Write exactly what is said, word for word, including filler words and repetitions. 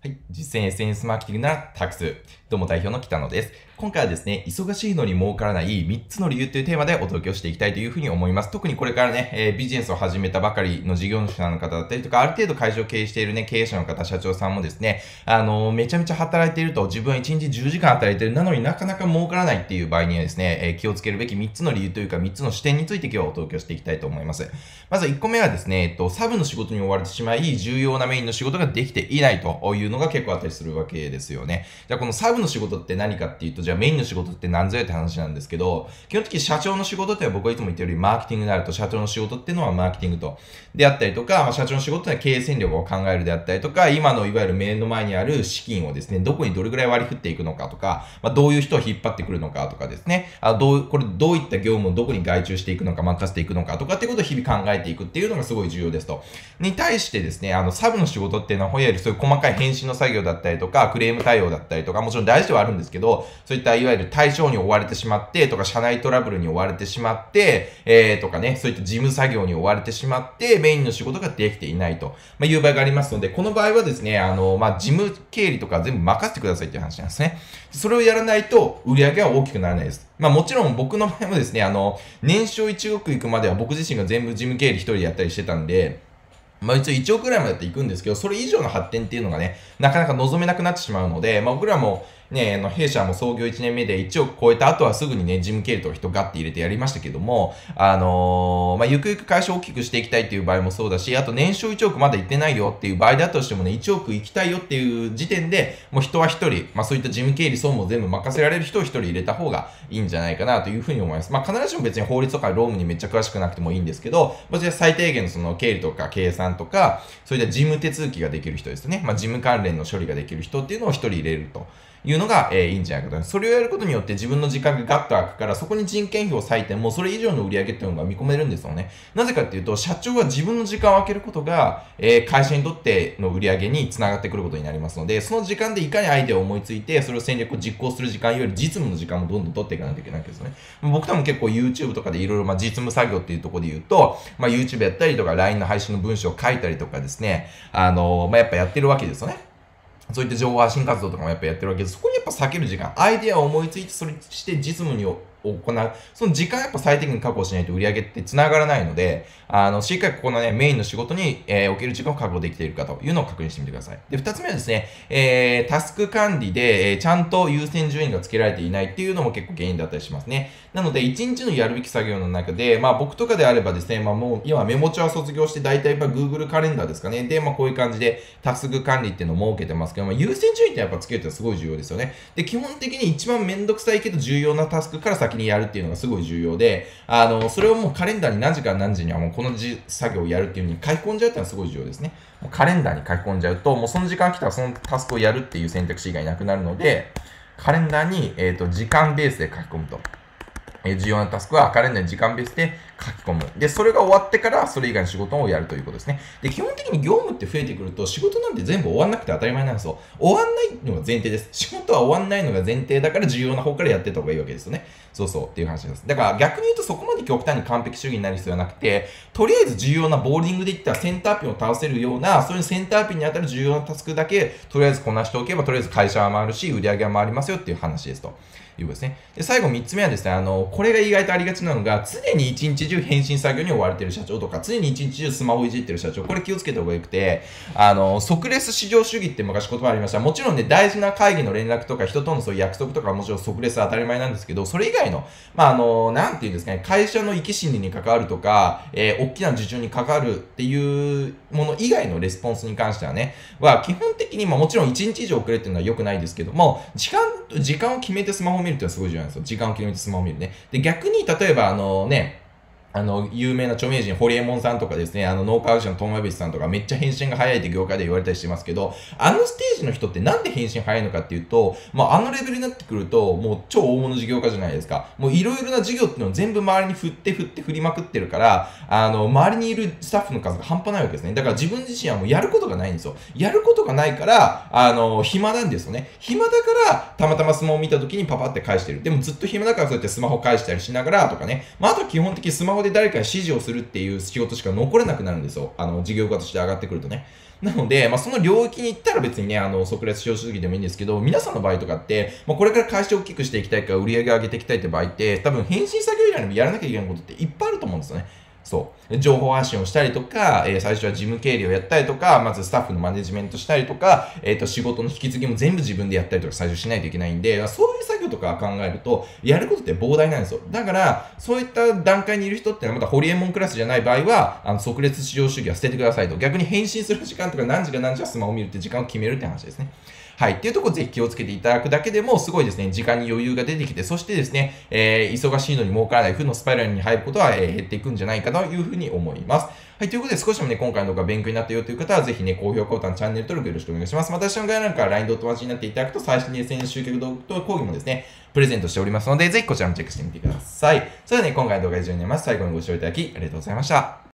はい。実践 エスエヌエス マーケティングならタクス。どうも代表の北野です。今回はですね、忙しいのに儲からないみっつの理由というテーマでお届けをしていきたいというふうに思います。特にこれからね、えー、ビジネスを始めたばかりの事業主の方だったりとか、ある程度会社を経営しているね、経営者の方、社長さんもですね、あのー、めちゃめちゃ働いていると、自分はいちにちじゅうじかん働いている、なのになかなか儲からないっていう場合にはですね、えー、気をつけるべきみっつの理由というかみっつの視点について今日はお届けをしていきたいと思います。まずいっこめはですね、えっと、サブの仕事に追われてしまい、重要なメインの仕事ができていないというのが結構あったりするわけですよね。じゃあこのサブの仕事って何かっていうと、じゃあメインの仕事って何ぞやって話なんですけど、基本的に社長の仕事って僕はいつも言ってるよりマーケティングになると、社長の仕事っていうのはマーケティングと、であったりとか、まあ、社長の仕事は経営戦略を考えるであったりとか、今のいわゆる目の前にある資金をですね、どこにどれぐらい割り振っていくのかとか、まあ、どういう人を引っ張ってくるのかとかですね、あどう、これどういった業務をどこに外注していくのか、任せていくのかとかっていうことを日々考えていくっていうのがすごい重要ですと。に対してですね、あの、サブの仕事っていうのは、いわゆるそういう細かい返信の作業だったりとか、クレーム対応だったりとか、もちろん大事ではあるんですけど、そういったいわゆる対象に追われてしまって、とか、社内トラブルに追われてしまって、えー、とかね、そういった事務作業に追われてしまって、メインの仕事ができていないと、まあ、いう場合がありますので、この場合はですね、あの、まあ、事務経理とか全部任せてくださいっていう話なんですね。それをやらないと、売り上げは大きくならないです。まあもちろん僕の場合もですね、あの、年商いちおくいくまでは僕自身が全部事務経理一人でやったりしてたんで、まあ一応いちおくぐらいまでやっていくんですけど、それ以上の発展っていうのがね、なかなか望めなくなってしまうので、まあ僕らもね、あの、弊社も創業いちねんめでいちおく超えた後はすぐにね、事務経理とか人ガッて入れてやりましたけども、あのー、まあゆくゆく会社を大きくしていきたいっていう場合もそうだし、あと年商いちおくまだ行ってないよっていう場合だとしてもね、いちおく行きたいよっていう時点で、もう人はひとり、まあそういった事務経理総務を全部任せられる人をひとり入れた方がいいんじゃないかなというふうに思います。まあ必ずしも別に法律とか労務にめっちゃ詳しくなくてもいいんですけど、まあ最低限のその経理とか計算とか、そういった事務手続きができる人ですね。まあ事務関連の処理ができる人っていうのをひとり入れると。いうのが、えー、いいんじゃないかと。それをやることによって自分の時間がガッと空くから、そこに人件費を割いても、それ以上の売り上げっていうのが見込めるんですよね。なぜかっていうと、社長は自分の時間を空けることが、えー、会社にとっての売り上げにつながってくることになりますので、その時間でいかにアイデアを思いついて、それを戦略を実行する時間より実務の時間もどんどん取っていかないといけないわけですよね。僕とも結構 YouTube とかでいろいろ、まあ、実務作業っていうところで言うと、まあ、YouTube やったりとか、ライン の配信の文章を書いたりとかですね、あのー、まあ、やっぱやってるわけですよね。そういった情報発信活動とかもやっぱやってるわけです。そこにやっぱ避ける時間、アイデアを思いついて、それして実務に行う。その時間やっぱ最低限確保しないと売り上げって繋がらないので、あの、しっかりここのね、メインの仕事に、えー、おける時間を確保できているかというのを確認してみてください。で、二つ目はですね、えー、タスク管理で、えー、ちゃんと優先順位がつけられていないっていうのも結構原因だったりしますね。なので、一日のやるべき作業の中で、まあ僕とかであればですね、まあもう今メモ帳は卒業して大体やっぱ Google カレンダーですかね。で、まあこういう感じでタスク管理っていうのを設けてますけど、まあ優先順位ってやっぱつけるってすごい重要ですよね。で、基本的に一番めんどくさいけど重要なタスクから先にやるっていうのがすごい重要で、あの、それをもうカレンダーに何時から何時にはもうこの作業をやるっていう風に書き込んじゃうっていうのはすごい重要ですね。もうカレンダーに書き込んじゃうと、もうその時間来たらそのタスクをやるっていう選択肢がいなくなるので、カレンダーに、えっと、時間ベースで書き込むと。え重要なタスクはカレンダーに時間ベースで書き込む。で、それが終わってからそれ以外の仕事をやるということですね。で、基本的に業務って増えてくると仕事なんて全部終わんなくて当たり前なんですよ。終わんないのが前提です。仕事は終わんないのが前提だから重要な方からやってた方がいいわけですよね。そうそうっていう話です。だから逆に言うとそこまで極端に完璧主義になる必要はなくて、とりあえず重要なボーリングでいったらセンターピンを倒せるような、そういうセンターピンに当たる重要なタスクだけとりあえずこなしておけば、とりあえず会社は回るし、売り上げは回りますよっていう話ですと。いうことですね。で、最後みっつめはですね、あの、これが意外とありがちなのが、常に一日中返信作業に追われている社長とか、常に一日中スマホいじってる社長、これ気をつけた方がよくて、あの、即レス至上主義って昔言葉ありました。もちろんね、大事な会議の連絡とか、人とのそういう約束とかはもちろん即レス当たり前なんですけど、それ以外の、まあ、あの、なんていうんですかね、会社の生き死にに関わるとか、えー、大きな受注に関わるっていうもの以外のレスポンスに関してはね、は基本的に、まあもちろんいちにち以上遅れっていうのは良くないですけども、時間、時間を決めてスマホを見るっていうのはすごい重要なんですよ。時間を決めてスマホを見るね。で、逆に、例えば、あのね、あの、有名な著名人、ホリエモンさんとかですね、あの、脳科学者の友部さんとかめっちゃ返信が早いって業界で言われたりしてますけど、あのステージの人ってなんで返信早いのかっていうと、まあ、あのレベルになってくると、もう超大物事業家じゃないですか。もういろいろな事業っていうのを全部周りに振って振って振りまくってるから、あの、周りにいるスタッフの数が半端ないわけですね。だから自分自身はもうやることがないんですよ。やることがないから、あの、暇なんですよね。暇だから、たまたまスマホを見た時にパパって返してる。でもずっと暇だからそうやってスマホ返したりしながらとかね。まあ、あとは基本的にスマホで誰かに指示をするっていう仕事しか残れなくなるんですよ。あの、事業家として上がってくるとね。 なので、まあ、その領域に行ったら別にね、あの、即列資料主義でもいいんですけど、皆さんの場合とかって、まあ、これから会社を大きくしていきたいから売り上げを上げていきたいって場合って、多分返信作業以外にもやらなきゃいけないことっていっぱいあると思うんですよね。そう。情報発信をしたりとか、えー、最初は事務経理をやったりとか、まずスタッフのマネジメントしたりとか、えっと、仕事の引き継ぎも全部自分でやったりとか最初しないといけないんで、そういう作業とか考えると、やることって膨大なんですよ。だから、そういった段階にいる人ってのは、またホリエモンクラスじゃない場合は、あの、即列至上主義は捨ててくださいと。逆に返信する時間とか何時か何時はスマホを見るって時間を決めるって話ですね。はい。っていうところぜひ気をつけていただくだけでも、すごいですね、時間に余裕が出てきて、そしてですね、えー、忙しいのに儲からない負のスパイラルに入ることは、えー、減っていくんじゃないかというふうに思います。はい。ということで、少しでもね、今回の動画勉強になったよという方は、ぜひね、高評価ボタン、チャンネル登録よろしくお願いします。また、下の概要欄から ライン とお友達になっていただくと、最新の エスエヌエス 集客動画と講義もですね、プレゼントしておりますので、ぜひこちらもチェックしてみてください。それではね、今回の動画は以上になります。最後にご視聴いただき、ありがとうございました。